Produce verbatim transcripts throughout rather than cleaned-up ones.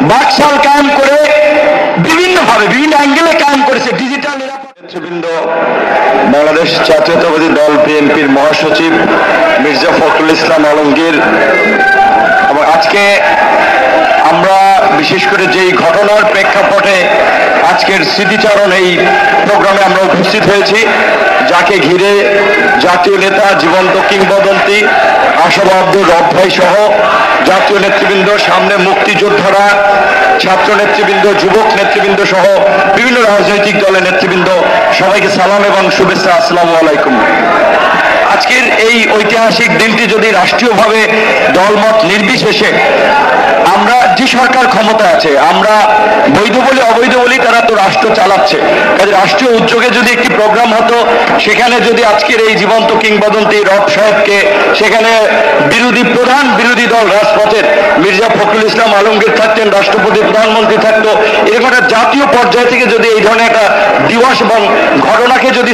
বাকশাল কায়েম করে বিভিন্নভাবে বিভিন্ন অ্যাঙ্গেলে কায়েম করেছে ডিজিটাল নেতৃবৃন্দ, বাংলাদেশ জাতীয়তাবাদী দল বিএনপির মহাসচিব মির্জা ফখরুল ইসলাম আলমগীর, এবং আজকে আমরা বিশেষ করে যেই ঘটনার প্রেক্ষাপটে আজকের স্মৃতিচারণ এই প্রোগ্রামে আমরা উপস্থিত হয়েছি, যাকে ঘিরে জাতীয় নেতা, জীবন্ত কিংবদন্তি আশাব আব্দুর রব ভাই সহ জাতীয় নেতৃবৃন্দ, সামনে মুক্তিযোদ্ধারা, ছাত্র নেতৃবৃন্দ, যুবক নেতৃবৃন্দ সহ বিভিন্ন রাজনৈতিক দলের নেতৃবৃন্দ, সবাইকে সালাম এবং শুভেচ্ছা। আসসালামু আলাইকুম। আজকের এই ঐতিহাসিক দিনটি যদি রাষ্ট্রীয়ভাবে দলমত নির্বিশেষে আমরা যে সরকার ক্ষমতা আছে, আমরা বৈধ বলি অবৈধ বলি, তারা তো রাষ্ট্র চালাচ্ছে, কাজে রাষ্ট্রীয় উদ্যোগে যদি একটি প্রোগ্রাম হতো, সেখানে যদি আজকের এই জীবন্ত কিংবদন্তি রব সাহেবকে সেখানে বিরোধী প্রধান বিরোধী দল রাজপথের মির্জা ফখরুল ইসলাম আলমগীর থাকতেন, রাষ্ট্রপতি প্রধানমন্ত্রী থাকতো, এরকম একটা জাতীয় পর্যায় থেকে যদি এই ধরনের একটা দিবস এবং ঘটনাকে যদি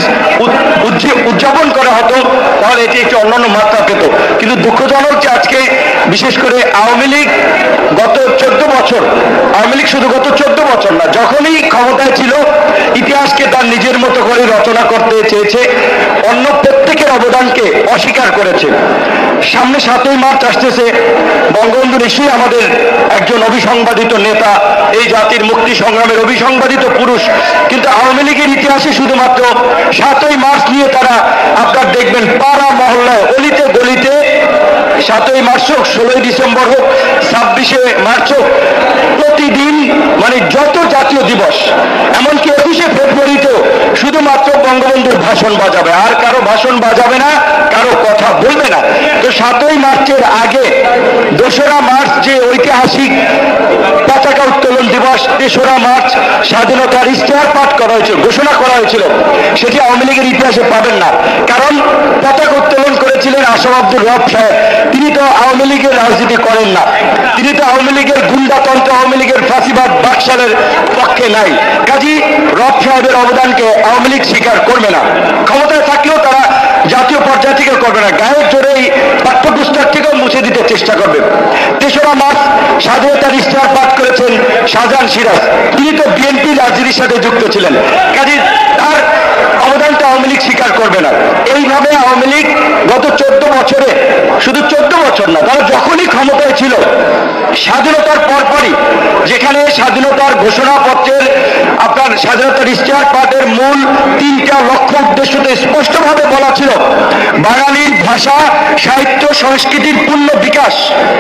উদযাপন করা হতো, তাহলে এটি একটি অন্যান্য মাত্রা পেত। কিন্তু দুঃখজনক যে আজকে বিশেষ করে আওয়ামী লীগ গত চোদ্দ বছর, আওয়ামী লীগ শুধু গত চোদ্দ বছর না, যখনই ক্ষমতায় ছিল ইতিহাসকে তার নিজের মতো করে রচনা করতে চেয়েছে, অন্য প্রত্যেকের অবদানকে অস্বীকার করেছে। সামনে সাতই মার্চ আসতেছে, বঙ্গবন্ধু নিশ্চয়ই আমাদের একজন অবিসংবাদিত নেতা, এই জাতির মুক্তি সংগ্রামের অবিসংবাদিত পুরুষ, কিন্তু আওয়ামী লীগের ইতিহাসে শুধুমাত্র সাতই মার্চ নিয়ে তারা আপনার দেখবেন পাড়া মহল্লায় অলিতে গলিতে সাতই মার্চ হোক, ষোলোই ডিসেম্বর হোক, ছাব্বিশে মার্চ হোক, প্রতিদিন মানে যত জাতীয় দিবস, এমনকি একুশে ফেব্রুয়ারিতেও শুধুমাত্র বঙ্গবন্ধুর ভাষণ বাজাবে, আর কারো ভাষণ বাজাবে না, কারো কথা বলবে না। তো সাতই মার্চের আগে দোসরা মার্চ যে ঐতিহাসিক পতাকা উত্তোলন দিবস, তেসরা মার্চ স্বাধীনতার ইশতেহার পাঠ করা হয়েছিল, ঘোষণা করা হয়েছিল, সেটি আওয়ামী লীগের ইতিহাসে পাবেন না। কারণ পতাকা উত্তোলন করেছিলেন আশাব আব্দুর রব সাহেব, তিনি তো আওয়ামী লীগের রাজনীতি করেন না, তিনি তো আওয়ামী লীগের গুন্ডাতন্ত্র, আওয়ামী লীগের ফাঁসিবাদ বাকশালের পক্ষে নাই। কাজী রব সাহেবের অবদানকে আওয়ামী লীগ স্বীকার করবে না, ক্ষমতায় থাকলেও তারা জাতীয় পর্যায় থেকে করবে না, গায়ের জোরে এই পাঠ্যপুস্তক থেকেও মুছে দিতে চেষ্টা করবে। তেসরা মার্চ স্বাধীনতার ইশতেহার পাঠ করেছেন শাহজাহান সিরাজ, তিনি তো বিএনপি রাজনীতির সাথে যুক্ত ছিলেন, কাজী তার অবদানটা আওয়ামী লীগ স্বীকার করবে না। এইভাবে আওয়ামী লীগ গত চোদ্দ বছরে, শুধু চোদ্দ বছর না, তারা যখনই ক্ষমতায় ছিল, স্বাধীনতার পরপরই যেখানে স্বাধীনতার ঘোষণাপত্রের আপনার স্বাধীনতার ইশতেহার পাঠের মূল তিনটা লক্ষ্য উদ্দেশ্যতে স্পষ্টভাবে বলা ছিল, বাঙালির ভাষা, সাহিত্য, সংস্কৃতির পূর্ণ বিকাশ,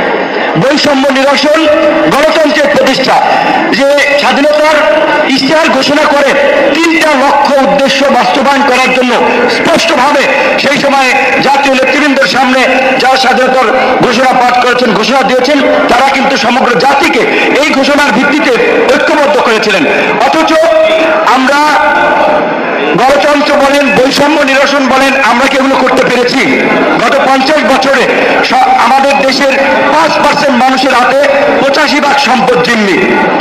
বৈষম্য নিরসন, গণতন্ত্রের প্রতিষ্ঠা। যে স্বাধীনতার ইশতেহার ঘোষণা করে তিনটা লক্ষ্য উদ্দেশ্য বাস্তবায়ন করার জন্য স্পষ্টভাবে সেই সময় জাতীয় নেতৃবৃন্দের সামনে যারা স্বাধীনতার ঘোষণা পাঠ করেছেন, ঘোষণা দিয়েছেন, তারা কিন্তু সমগ্র জাতিকে এই ঘোষণার ভিত্তিতে ঐক্যবদ্ধ করেছিলেন। অথচ আমরা গণতন্ত্র বলেন, বৈষম্য নিরসন বলেন, আমরা কি এগুলো করতে পেরেছি? গত পঞ্চাশ বছরে আমাদের দেশের পাঁচ পার্সেন্ট মানুষের হাতে পঁচাশি ভাগ সম্পদ জিম্মি।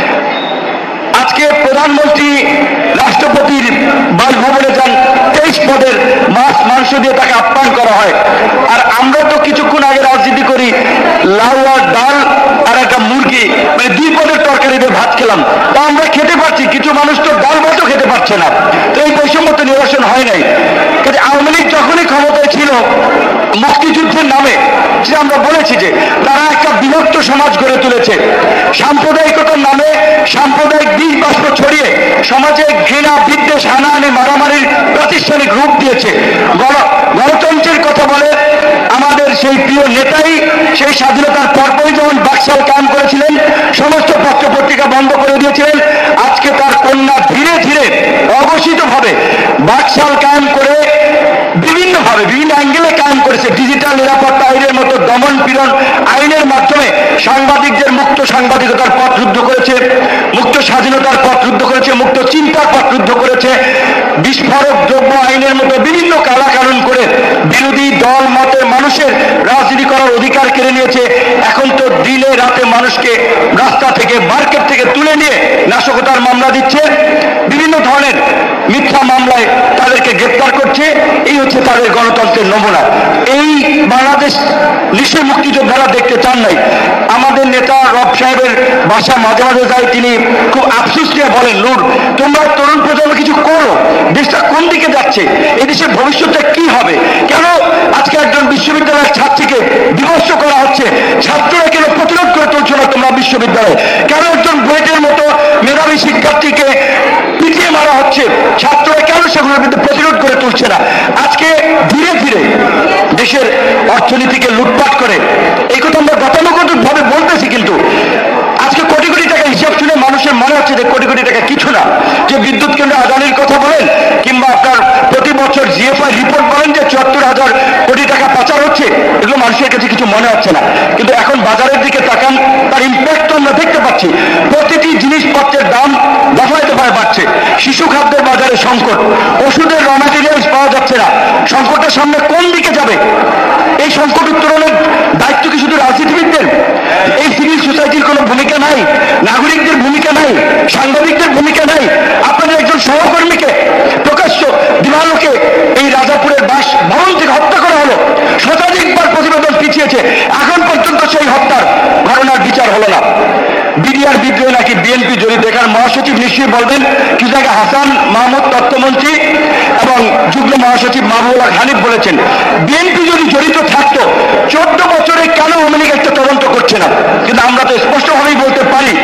আজকে প্রধানমন্ত্রী রাষ্ট্রপতির বাসভবনে যান, তেইশ পদের মাছ মাংস দিয়ে তাকে আপ্যায়ন করা হয়, আর আমরা তো কিছুক্ষণ আগে রাজনীতি করি লাউ আর ডাল আর একটা মুরগি, মানে দুই পদের তরকারি দিয়ে ভাত খেলাম, তা আমরা খেতে পারছি, কিছু মানুষ তো ডাল ভাতও খেতে পারছে না। তো এই বৈষম্য তো নিরসন হয় নাই। কাজে আওয়ামী লীগ যখনই ক্ষমতায় ছিল, মুক্তিযুদ্ধের নামে যে আমরা বলেছি যে তারা একটা বিভক্ত সমাজ গড়ে তুলেছে, সাম্প্রদায়িকতার নামে সাম্প্রদায়িক বীজ বাষ্প ছড়িয়ে সমাজে ঘৃণা, বিদ্বেষ, হানাহানি, মারামারির প্রাতিষ্ঠানিক রূপ দিয়েছে। গণতন্ত্রের কথা বলে আমাদের সেই প্রিয় নেতাই সেই স্বাধীনতার পরপরই যখন বাকশাল কায়েম করেছিলেন, সমস্ত পত্র পত্রিকা বন্ধ করে দিয়েছিলেন। আজকে তার কন্যা ধীরে ধীরে অঘোষিতভাবে বাকশাল কায়েম করে বিভিন্নভাবে বিভিন্ন অ্যাঙ্গেলে কায়েম করেছে, ডিজিটাল নিরাপত্তা আইনের মতো দমন পীড়ন আইনের মাধ্যমে সাংবাদিকদের মুক্ত সাংবাদিকতার পথ রুদ্ধ করেছে, মুক্ত স্বাধীনতার পথ রুদ্ধ করেছে, মুক্ত চিন্তার পথ রুদ্ধ করেছে, বিস্ফোরক দ্রব্য আইনের মতো বিভিন্ন কালাকানুন করে বিরোধী দল মতের মানুষের রাজনীতি করার অধিকার কেড়ে নিয়েছে। এখন তো দিনে রাতে মানুষকে রাস্তা থেকে, মার্কেট থেকে তুলে নিয়ে নাশকতার মামলা দিচ্ছে, বিভিন্ন ধরনের মিথ্যা মামলায় তাদেরকে গ্রেপ্তার করছে। এই হচ্ছে তাদের গণতন্ত্রের নমুনা। এই বাংলাদেশ নিশ্চয়ই মুক্তিযোদ্ধারা দেখতে চান নাই। আমাদের নেতা রব সাহেবের বাসা মাঝে মাঝে যায়, তিনি খুব আফসোস নিয়ে বলেন, নূর তোমরা তরুণ প্রজন্ম কিছু করো, দেশটা কোন দিকে যাচ্ছে, এই দেশের ভবিষ্যৎটা কি হবে, কেন আজকে একজন বিশ্ববিদ্যালয়ের ছাত্রীকে বিভৎস করা হচ্ছে, ছাত্ররা কেন প্রতিরোধ করে তুলছো না তোমরা বিশ্ববিদ্যালয়ে, কেন একজন বুয়েটের মতো মেধাবী শিক্ষার্থীকে পিটিয়ে মারা হচ্ছে, ছাত্ররা কেন সেগুলোর বিরুদ্ধে প্রতিরোধ করে তুলছে না। আজকে ধীরে ধীরে দেশের অর্থনীতিকে লুটপাট করে, এই কথা আমরা গতানুগতিক ভাবে বলতেছি, কিন্তু আজকে কোটি কোটি টাকা হিসাব শুনে মানুষের মনে হচ্ছে যে কোটি কোটি টাকা কিছু না। যে বিদ্যুৎ কেন্দ্র আদানির কথা বলেন, কিংবা আপনার প্রতি বছর জিএফআই রিপোর্ট বলেন যে চুয়াত্তর হাজার কোটি টাকা পাচার হচ্ছে, এগুলো মানুষের কাছে কিছু মনে হচ্ছে না। কিন্তু এখন বাজারের দিকে তাকান, তার ইম্প্যাক্ট আমরা দেখতে পাচ্ছি। প্রতিটি জিনিসপত্রের দাম দফায় দফায় বাড়ছে। শিশু খাদ্যের বাজারে সংকট, ওষুধের র ম্যাটেরিয়ালস পাওয়া যাচ্ছে না। সংকটের সামনে কোন দিকে যাবে? এই সংকট উত্তরণের দায়িত্ব কি শুধু রাজনীতিবিদদের? এই সিভিল সোসাইটির কোনো ভূমিকা নাই? নাগরিকদের ভূমিকা নাই? সাংবাদিকদের ভূমিকা নাই? আপনাদের একজন সহকর্মীকে প্রকাশ্য দিবালোকে এই রাজাপুরের বাস ভবন থেকে হত্যা করা হলো, শতাধিকবার প্রতিবেদন পিছিয়েছে, এখন পর্যন্ত সেই হত্যার ঘটনার বিচার হলো না। বিডিআর বিদ্রোহে নাকি বিএনপি জড়িত, দেখার মহাসচিব নিশ্চয়ই বলবেন। কিছু আগে হাসান মাহমুদ তথ্যমন্ত্রী এবং যুগ্ম মহাসচিব মাহবুবুল হক হানিফ বলেছেন, বিএনপি যদি জড়িত থাকতো চোদ্দ বছরে কেন আওয়ামী লীগ একটা তদন্ত করছে না? কিন্তু আমরা তো স্পষ্টভাবেই বলতে পারি,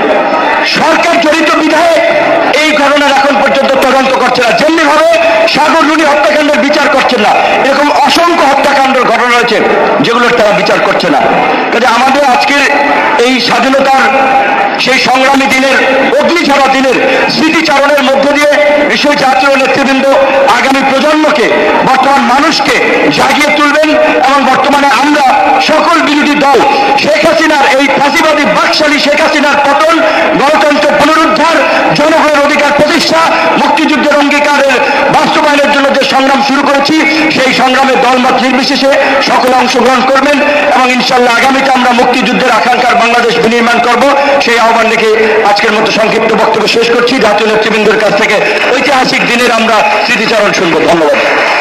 সরকার জড়িত বিধায় এই ঘটনার এখন পর্যন্ত তদন্ত করছে না। যেমনি ভাবে সাগর রুনি হত্যাকাণ্ডের বিচার করছেন না, এরকম অসংখ্য হত্যাকাণ্ডের ঘটনা রয়েছে যেগুলোর তারা বিচার করছে না। কাজে আমাদের আজকের এই স্বাধীনতার সেই সংগ্রামী দিনের, অগ্নিঝরা দিনের স্মৃতিচারণের মধ্য দিয়ে বিশ্ব জাতীয় নেতৃবৃন্দ আগামী প্রজন্মকে, বর্তমান মানুষকে জাগিয়ে তুলবেন এবং বর্তমানে আমরা সকল বিরোধী দল শেখ হাসিনার এই ফাঁসিবাদী বাকশালী শেখ হাসিনার পতন, গণতন্ত্র পুনরুদ্ধার, জনগণের অধিকার প্রতিষ্ঠা, মুক্তিযুদ্ধের অঙ্গীকারের বাস্তবায়নের জন্য যে সংগ্রাম শুরু করেছি, সেই সংগ্রামে দলমত নির্বিশেষে সকলে অংশগ্রহণ করবেন এবং ইনশাল্লাহ আগামীতে আমরা মুক্তিযুদ্ধের আকাঙ্ক্ষার বাংলাদেশ বিনির্মাণ করব। সেই আহ্বান রেখে আজকের মতো সংক্ষিপ্ত বক্তব্য শেষ করছি। জাতীয় নেতৃবৃন্দের কাছ থেকে ঐতিহাসিক দিনের আমরা স্মৃতিচারণ শুনব। ধন্যবাদ।